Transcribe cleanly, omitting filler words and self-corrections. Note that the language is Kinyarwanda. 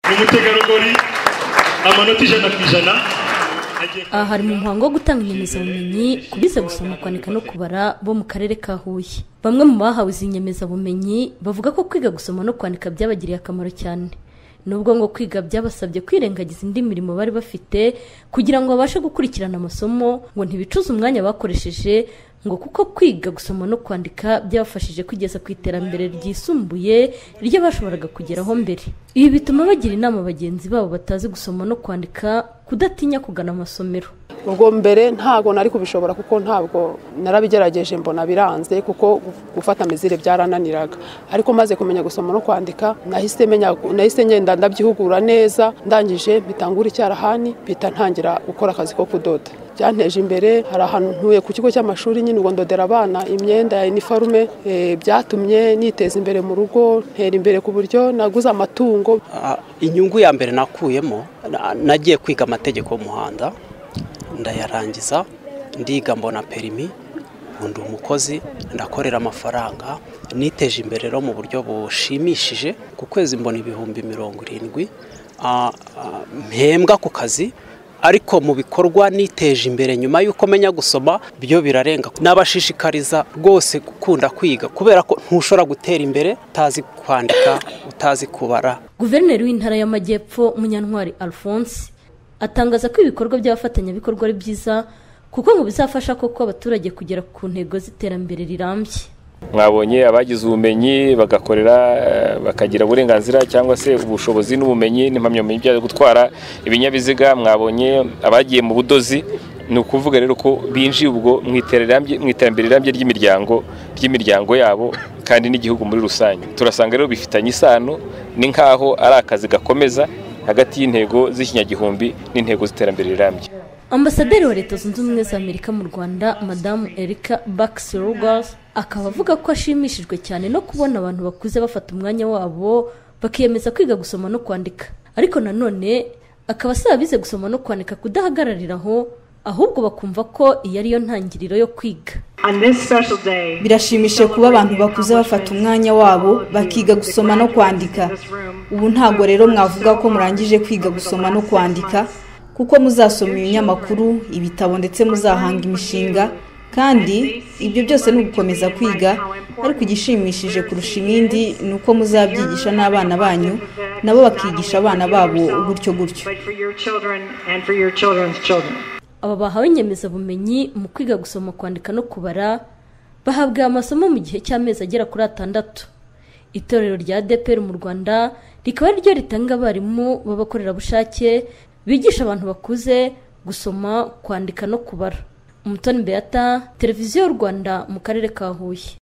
umutegarugori amanota 100%. Aha hari mu muhango wo gutanga inyemezabumenyi ku bize gusoma, kwandika no kubara bo mu karere ka Huye. Bamwe mu bahawe izi nyemezabumenyi bavuga ko kwiga gusoma no kwandika byabagiriye akamaro cyane, nubwo ngo kwiga byabasabye kwirengagiza indi mirimo bari bafite kugira ngo babashe gukurikirana amasomo, ngo ntibicuze umwanya bakoresheje, ngo kuko kwiga gusoma no kwandika byabafashije kugeza ku iterambere ryisumbuye iryo bashoboraga kugeraho mbere. Ibi bituma bagira inama bagenzi babo batazi gusoma no kwandika kudatinya kugana amasomero. Ubwo mbere ntago nari kubishobora kuko ntabwo narabigerageje mbona biranze, kuko gufata mizire byarananiraga, ariko maze kumenya gusoma no kwandika nahise ngenda ndabyihugura neza, ndangije bitangura icyarahani bita ntangira gukora akazi ko kudoda. Byanteje imbere, hari ahantu ntuye ku kigo cy'amashuri nyine ngo ndodera abana imyenda ya uniforme, byatumye niteza imbere mu rugo, ntera imbere ku buryo naguze amatungo. Inyungu ya mbere nakuyemo, nagiye kwiga amategeko y'umuhanda ndayarangiza, ndiga mbona perimi, ndi umukozi, ndakorera amafaranga, niteje imbere mu buryo bushimishije. Ku kwezi mbona 70,000 mpembwa ku kazi, ariko mu bikorwa niteje imbere nyuma yuko menya gusoma byo birarenga. Nabashishikariza rwose gukunda kwiga, kubera ko ntushobora gutera imbere utazi kwandika, utazi kubara. Guverineri w'Intara y'Amajyepfo Munyantwari Alphonse atangaza ko ibikorwa by'abafatanyabikorwa ari byiza, kuko ngo bizafasha koko abaturage kugera ku ntego z'iterambere rirambye. Mwabonye abagize ubumenyi bagakorera bakagira uburenganzira cyangwa se ubushobozi n'ubumenyi n'impamyabumenyi byo gutwara ibinyabiziga. Mwabonye abagiye mu budozi, ni ukuvuga rero ko binjiye ubwo mu iterambere rirambye ry'imiryango yabo kandi n'igihugu muri rusange. Turasanga rero bifitanye isano, ni nkaho ari akazi gakomeza hagati y'intego z'ikinyagihumbi n'intego z'iterambere rirambye. Ambasaderi wa Leta Zunze Ubumwe za Amerika mu Rwanda Madamu Erica Baxter-Rogers akaba avuga ko ashimishijwe cyane no kubona abantu bakuze bafata umwanya wabo bakiyemeza kwiga gusoma no kwandika, ariko nanone akaba asaba bize gusoma no kwandika kudahagarariraho, ahubwo bakumva ko iyi ariyo ntangiriro yo kwiga. Birashimishije kuba abantu bakuze bafata umwanya wabo bakiga gusoma no kwandika. Ubu ntabwo rero mwavuga ko murangije kwiga gusoma no kwandika, kuko muzasoma ibinyamakuru, ibitabo ndetse muzahanga imishinga, kandi ibyo byose ni ugukomeza kwiga. Ariko igishimishije kurusha ibindi ni uko muzabyigisha n'abana banyu, nabo bakigisha abana babo gutyo gutyo. Aba bahawe inyemezabumenyi mu kwiga gusoma, kwandika no kubara bahabwa amasomo mu gihe cy'amezi agera kuri 6. Itorero rya ADEPR mu Rwanda rikaba ryo ritanga abarimu b'abakorerabushake bigisha abantu bakuze gusoma, kwandika no kubara. Umutoni Beata, Televiziyo y'u Rwanda mu karere ka Huye.